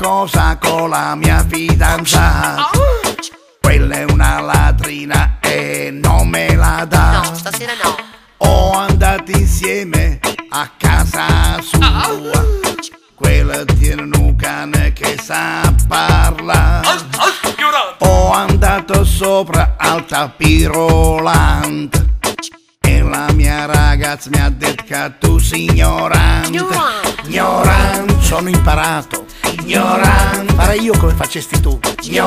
qualcosa con la mia fidanzata. Quella è una ladrina e non me la dà. No, stasera no. Ho andato insieme a casa sua. Quella tiene un cane che sa parlare. Ho andato sopra al tapirolante e la mia ragazza mi ha detto che tu sei ignorante. Ignorante, sono imparato. Ignorante, farei io come facesti tu.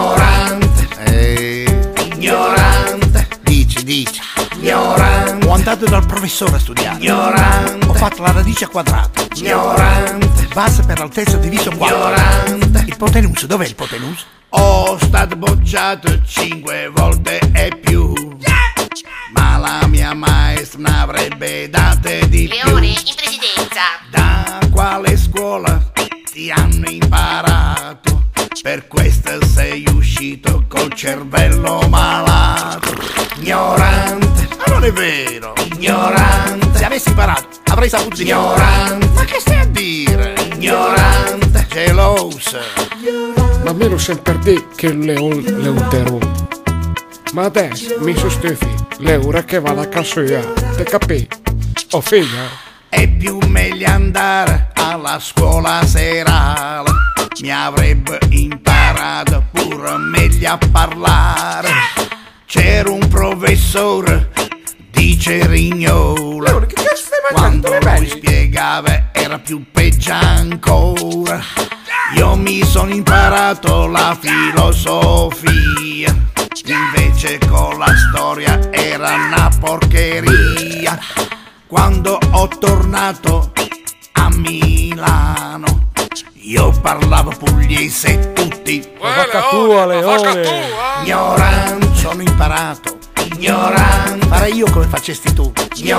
Ignorante, ignorante. Dici, ignorante. Ho andato dal professore a studiare. Ignorante. Ho fatto la radice quadrata. Ignorante. Base per altezza diviso 4. Ignorante. Ipotenusa, dov'è l'ipotenusa? Ho stato bocciato 5 volte e più. Ma la mia maestra ne avrebbe date di Leone, più. in presidenza. Da quale scuola ti hanno imparato? Per questo sei uscito col cervello malato. Ignorante, ma non è vero. Ignorante, se avessi imparato avrei saputo. Ignorante, ma che stai a dire? Ignorante, geloso. Ma me lo sempre detto che il leone terrone. Ma adesso mi sostifi, l'euro che va alla cassoia, te capì? Oh figlia. È più meglio andare alla scuola serale. Mi avrebbe imparato pure meglio a parlare. C'era un professore di Cerignola. Quando lui spiegava era più peggio ancora. Io mi sono imparato la filosofia, invece con la storia era una porcheria. Quando ho tornato a Milano io parlavo pugliese tutti. Vacca tua, Leone. Ignorante, sono imparato. Ignorante, farei io come facesti tu.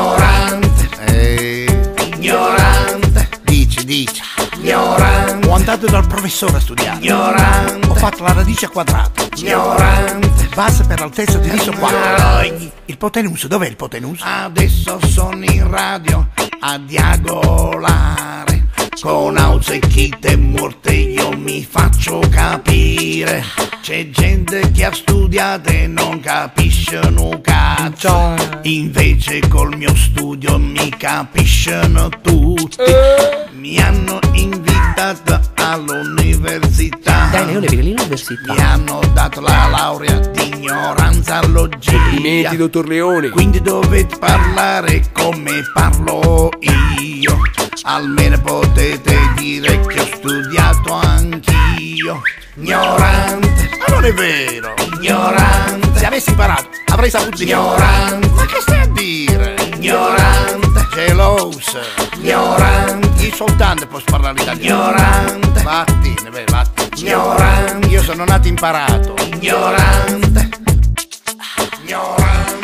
Ignorante, ignorante. Dici, ignorante. Ho andato dal professore a studiare. Ignorante. Ho fatto la radice quadrata. Ignorante. Base per altezza diviso 4. Ipotenusa, dov'è l'ipotenusa? Adesso sono in radio a diagolare. Con auzzecchite morte io mi faccio capire. C'è gente che ha studiato e non capisce un cazzo. Invece col mio studio mi capiscono tutti. Mi hanno invitato all'università. Dai Leone, vieni all'università. Mi hanno dato la laurea di ignoranzologia. Complimenti, dottor Leone. Quindi dovete parlare come parlo io. Almeno potete dire che ho studiato anch'io. Ignorante, ma non è vero. Ignorante, se avessi imparato avrei saputo. Ignorante, ma che stai a dire? Ignorante, geloso. Ignorante, io soltanto posso parlare italiano. Ignorante, vattene, vattene. Ignorante, io sono nato imparato. Ignorante, ignorante.